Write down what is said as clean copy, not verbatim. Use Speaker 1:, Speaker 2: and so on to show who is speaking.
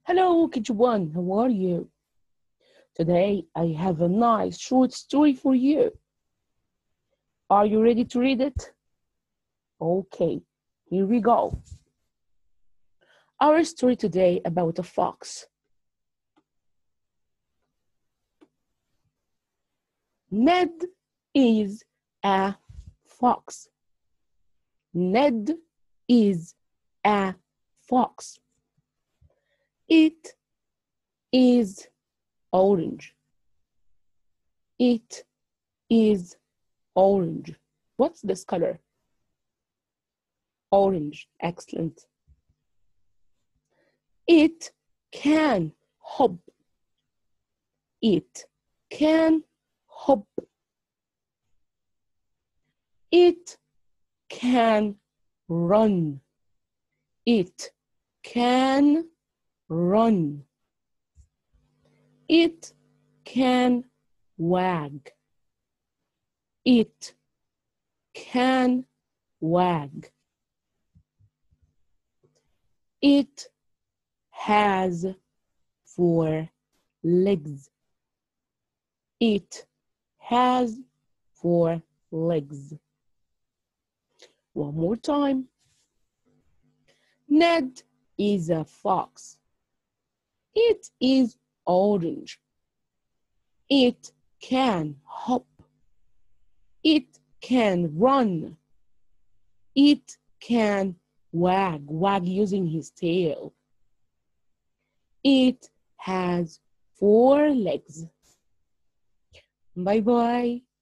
Speaker 1: Hello, KG.1, how are you? Today I have a nice short story for you. Are you ready to read it? Okay, here we go. Our story today about a fox. Ned is a fox. Ned is a fox. It is orange. It is orange. What's this color? Orange. Excellent. It can hop. It can hop. It can run. It can run. It can wag. It can wag. It has 4 legs. It has 4 legs. One more time. Ned is a fox. It is orange. It can hop. It can run. It can wag using his tail. It has 4 legs. Bye-bye.